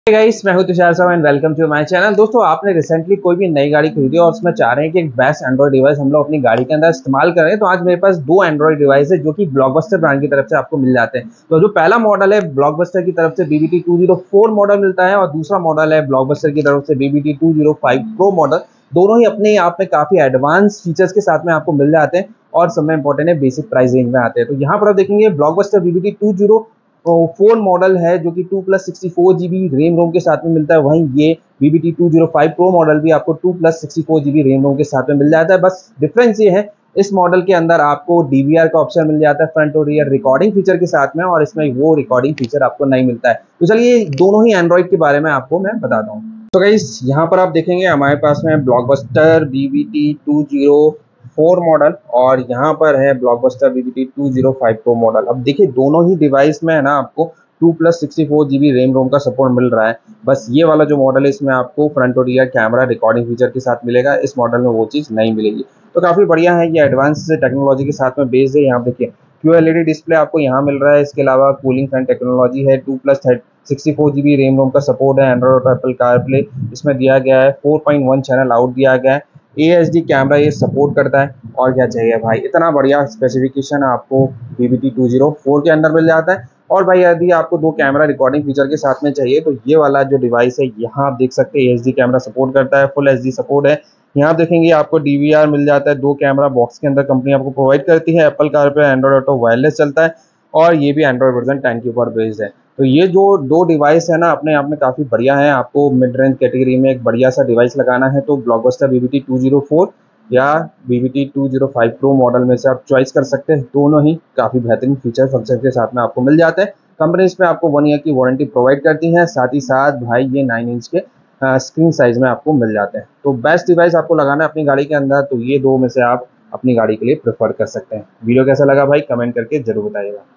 Guys, मैं हूं Tushar Sahab and welcome to my channel. दोस्तों, आपने रिसेंटली कोई भी नई गाड़ी खरीदी और उसमें चाह रहे हैं कि एक बेस्ट एंड्रॉइड डिवाइस हम लोग अपनी गाड़ी के अंदर इस्तेमाल करें, तो आज मेरे पास दो एंड्रॉइड डिवाइस है जो कि ब्लॉकबस्टर ब्रांड की तरफ से आपको मिल जाते हैं। तो जो पहला मॉडल है ब्लॉकबस्टर की तरफ से BBT 204 मॉडल मिलता है और दूसरा मॉडल है ब्लॉकबस्टर की तरफ से BBT 205 प्रो मॉडल। दोनों ही अपने आप में काफी एडवांस फीचर्स के साथ में आपको मिल जाते हैं और सबसे इंपॉर्टेंट है बेसिक प्राइस रेंज में आते हैं। तो यहाँ पर आप देखेंगे ब्लॉकबस्टर BBT 204 मॉडल है जो कि 2+64 GB रैम रोम के साथ में मिलता है। वहीं ये BBT 205 प्रो मॉडल भी आपको 2+64 GB रैम रोम के साथ में मिल जाता है। बस डिफरेंस ये है, इस मॉडल के अंदर आपको DVR का ऑप्शन मिल जाता है फ्रंट और रियर रिकॉर्डिंग फीचर के साथ में, और इसमें वो रिकॉर्डिंग फीचर आपको नहीं मिलता है। तो चलिए दोनों ही एंड्रॉइड के बारे में आपको मैं बताता हूँ। तो गाइस, यहाँ पर आप देखेंगे हमारे पास में ब्लॉकबस्टर BBT 204 मॉडल और यहाँ पर है ब्लॉकबस्टर BBT 205 प्रो मॉडल। अब देखिए दोनों ही डिवाइस में है ना आपको 2+64 GB रैम रोम का सपोर्ट मिल रहा है। बस ये वाला जो मॉडल है इसमें आपको फ्रंट और रियर कैमरा रिकॉर्डिंग फीचर के साथ मिलेगा, इस मॉडल में वो चीज़ नहीं मिलेगी। तो काफ़ी बढ़िया है, ये एडवांस टेक्नोलॉजी के साथ में बेस्ड है। यहाँ देखिए QLED डिस्प्ले आपको यहाँ मिल रहा है। इसके अलावा कूलिंग फैन टेक्नोलॉजी है, 2+64 GB रैम रोम का सपोर्ट है। एंड्रॉइड और एप्पल कारप्ले इसमें दिया गया है। 4.1 चैनल आउट दिया गया है। AHD कैमरा ये सपोर्ट करता है। और क्या चाहिए भाई, इतना बढ़िया स्पेसिफिकेशन आपको BBT 204 के अंदर मिल जाता है। और भाई यदि आपको दो कैमरा रिकॉर्डिंग फीचर के साथ में चाहिए तो ये वाला जो डिवाइस है यहाँ आप देख सकते हैं AHD कैमरा सपोर्ट करता है, फुल HD सपोर्ट है। यहाँ आप देखेंगे आपको DVR मिल जाता है, दो कैमरा बॉक्स के अंदर कंपनी आपको प्रोवाइड करती है। Apple CarPlay Android auto wireless चलता है और ये भी एंड्रॉइड वर्जन 10 के ऊपर बेस्ड है। तो ये जो दो डिवाइस है ना अपने आप में काफ़ी बढ़िया है। आपको मिड रेंज कैटेगरी में एक बढ़िया सा डिवाइस लगाना है तो ब्लॉकबस्टर BBT 204 या BBT 205 प्रो मॉडल में से आप चॉइस कर सकते हैं। दोनों ही काफ़ी बेहतरीन फीचर फंक्शन के साथ में आपको मिल जाते हैं। कंपनी इसमें आपको 1 ईयर की वारंटी प्रोवाइड करती है। साथ ही साथ भाई ये 9 इंच के स्क्रीन साइज में आपको मिल जाते हैं। तो बेस्ट डिवाइस आपको लगाना है अपनी गाड़ी के अंदर तो ये दो में से आप अपनी गाड़ी के लिए प्रेफर कर सकते हैं। वीडियो कैसा लगा भाई कमेंट करके जरूर बताइएगा।